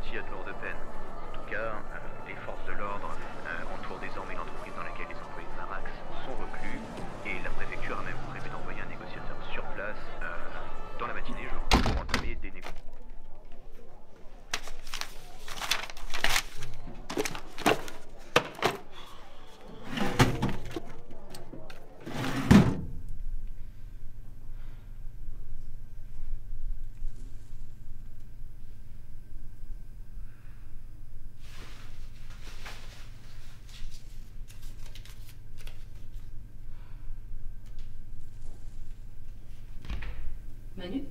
aussi à de lourdes peines. En tout cas, les forces de l'ordre entourent désormais l'entreprise dans laquelle les employés de Marax sont reclus, et la préfecture a même prévu d'envoyer un négociateur sur place dans la matinée, je crois, pour entamer des négociations. Manu,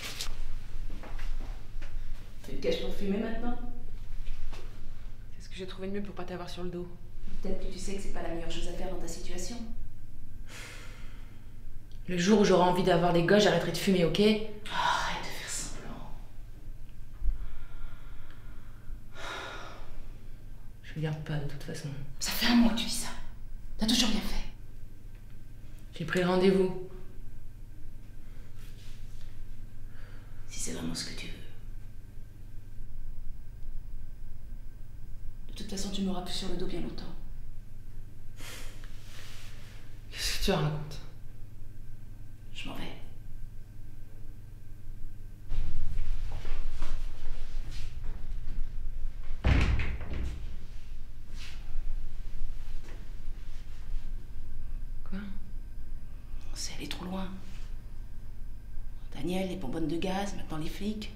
tu te caches pour fumer maintenant? C'est ce que j'ai trouvé de mieux pour pas t'avoir sur le dos. Peut-être que tu sais que c'est pas la meilleure chose à faire dans ta situation. Le jour où j'aurai envie d'avoir des gosses, j'arrêterai de fumer, ok? Arrête de faire semblant. Je regarde pas de toute façon. Ça fait un mois que tu dis ça. T'as toujours rien fait. J'ai pris rendez-vous. Si c'est vraiment ce que tu veux. De toute façon, tu m'auras plus sur le dos bien longtemps. Qu'est-ce que tu racontes? Je m'en vais. Quoi? C'est aller trop loin. Daniel, les bonbonnes de gaz, maintenant les flics.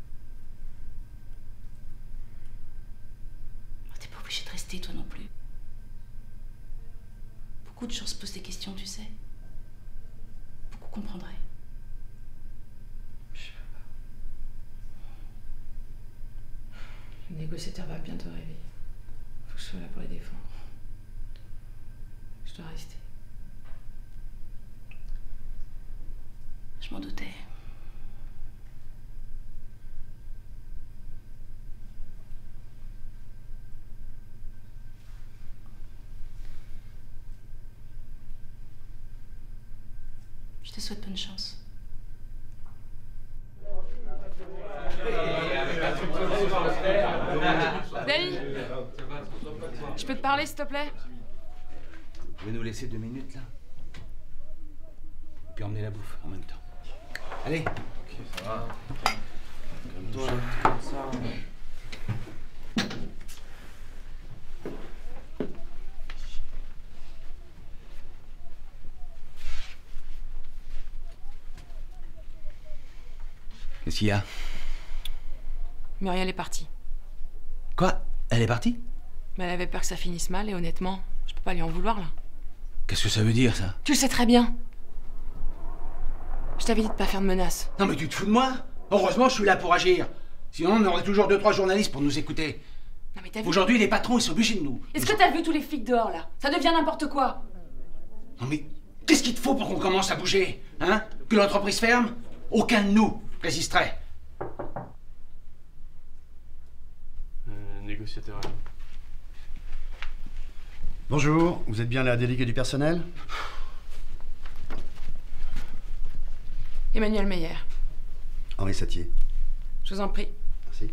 T'es pas obligé de rester, toi non plus. Beaucoup de gens se posent des questions, tu sais. Beaucoup comprendraient. Je sais pas. Le négociateur va bientôt réveiller. Faut que je sois là pour les défendre. Je dois rester. Je m'en doutais. Je te souhaite bonne chance. Dani, je peux te parler, s'il te plaît? Vous pouvez nous laisser 2 minutes, là? Et puis emmener la bouffe en même temps. Allez. Ok, ça va. Comme toi. Comme ça. Qu'est-ce qu'il y a? Muriel est partie. Quoi? Elle est partie? Mais elle avait peur que ça finisse mal et honnêtement, je peux pas lui en vouloir là. Qu'est-ce que ça veut dire, ça? Tu le sais très bien. Je t'avais dit de pas faire de menaces. Non mais tu te fous de moi? Heureusement, je suis là pour agir. Sinon, on aurait toujours 2-3 journalistes pour nous écouter. Non mais t'as vu... Aujourd'hui, les patrons, ils sont obligés de nous. Est-ce que t'as vu tous les flics dehors là? Ça devient n'importe quoi. Non mais, qu'est-ce qu'il te faut pour qu'on commence à bouger? Hein? Que l'entreprise ferme? Aucun de nous résisterait. Négociateur. Bonjour, vous êtes bien la déléguée du personnel? Emmanuel Meyer, Henri Satier. je vous en prie. Merci.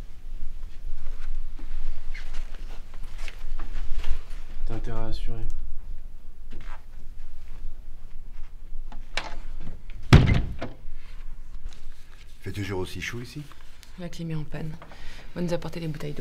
T'as intérêt à assurer. Fait toujours aussi chaud ici? La clim est en panne. On va nous apporter des bouteilles d'eau.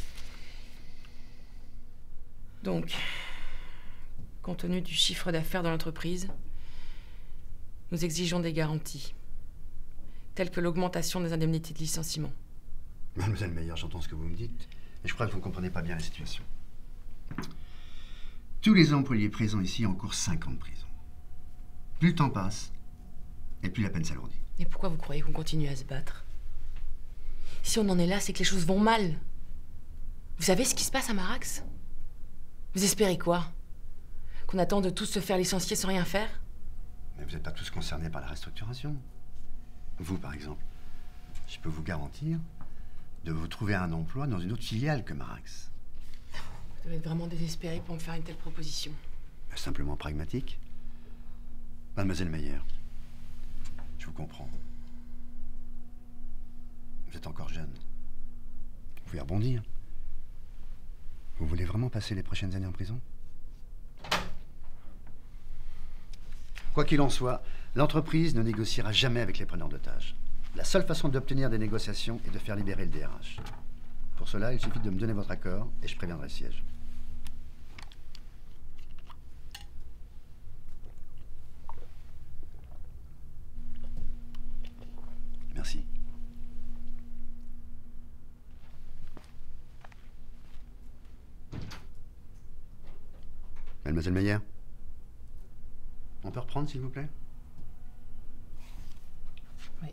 Donc, compte tenu du chiffre d'affaires de l'entreprise, nous exigeons des garanties, telles que l'augmentation des indemnités de licenciement. Mademoiselle Meyer, j'entends ce que vous me dites, mais je crois que vous ne comprenez pas bien la situation. Tous les employés présents ici encourent 5 ans de prison. Plus le temps passe, et plus la peine s'alourdit. Et pourquoi vous croyez qu'on continue à se battre? Si on en est là, c'est que les choses vont mal. Vous savez ce qui se passe à Marax? Vous espérez quoi? Qu'on attend de tous se faire licencier sans rien faire? Mais vous n'êtes pas tous concernés par la restructuration. Vous, par exemple, je peux vous garantir de vous trouver un emploi dans une autre filiale que Marax. Vous devez être vraiment désespéré pour me faire une telle proposition. Simplement pragmatique. Mademoiselle Meyer, je vous comprends. Vous êtes encore jeune. pouvez rebondir. Vous voulez vraiment passer les prochaines années en prison? Quoi qu'il en soit, l'entreprise ne négociera jamais avec les preneurs d'otages. La seule façon d'obtenir des négociations est de faire libérer le DRH. Pour cela, il suffit de me donner votre accord et je préviendrai le siège. Merci. Mademoiselle Meyer, on peut reprendre, s'il vous plaît? Oui.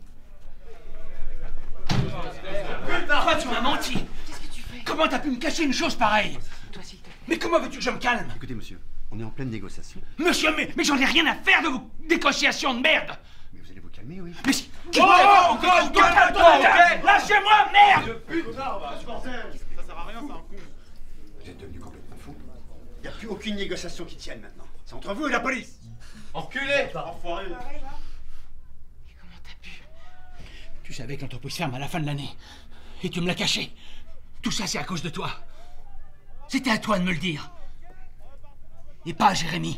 Putain, tu m'as menti! Qu'est-ce que tu fais? Comment t'as pu me cacher une chose pareille? Toi, s'il te plaît. Mais comment veux-tu que je me calme? Écoutez, monsieur, on est en pleine négociation. Monsieur, mais j'en ai rien à faire de vos négociations de merde! Mais vous allez vous calmer, oui? Mais si... Oh, calme-toi, ok? Lâchez-moi, merde! Vous êtes devenu complètement fou. Il n'y a plus aucune négociation qui tienne maintenant. C'est entre vous et la police. Enculé! Enfoiré! Comment t'as pu? Tu savais que l'entreprise ferme à la fin de l'année. Et tu me l'as caché. Tout ça, c'est à cause de toi. C'était à toi de me le dire. Et pas à Jérémy.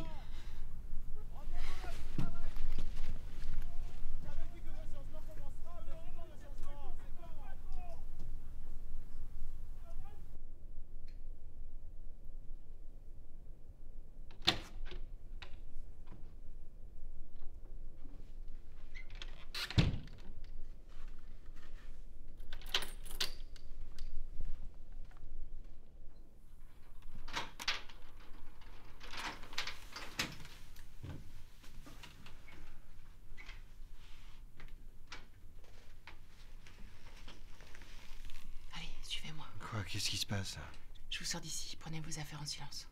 Allez, suivez-moi. Quoi? Qu'est-ce qui se passe là? Je vous sors d'ici. Prenez vos affaires en silence.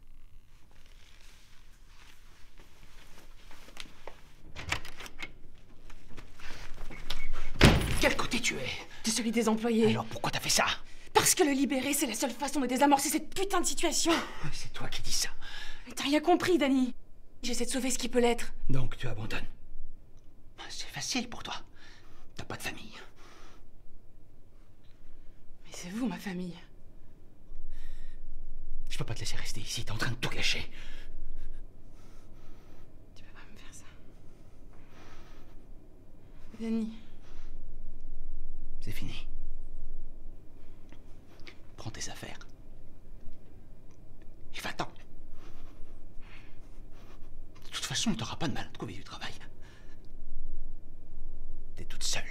Quel côté tu es? C'est celui des employés. Alors pourquoi t'as fait ça? Parce que le libérer, c'est la seule façon de désamorcer cette putain de situation. C'est toi qui dis ça. T'as rien compris, Danny. J'essaie de sauver ce qui peut l'être. Donc tu abandonnes. C'est facile pour toi. T'as pas de famille. Mais c'est vous, ma famille. Je peux pas te laisser rester ici, t'es en train de tout gâcher. Tu peux pas me faire ça. Danny. C'est fini. Prends tes affaires. Et va-t'en. De toute façon, t'auras pas de mal à trouver du travail. T'es toute seule.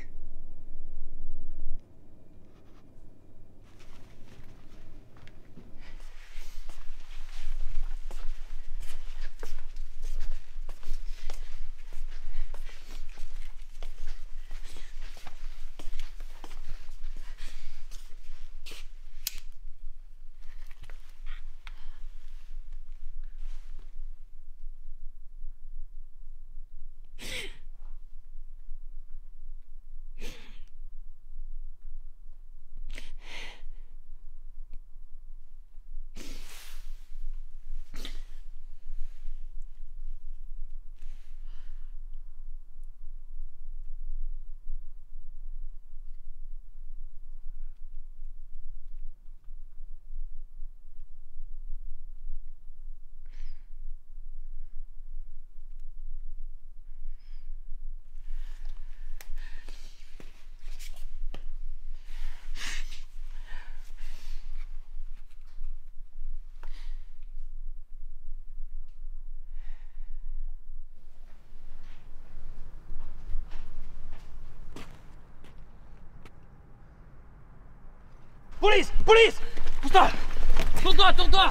Police! Police! Pousse-toi! Tourne-toi! Tourne-toi!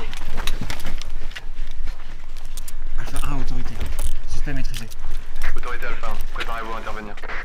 Alpha 1, autorité. Système maîtrisé. Autorité Alpha, préparez-vous à intervenir.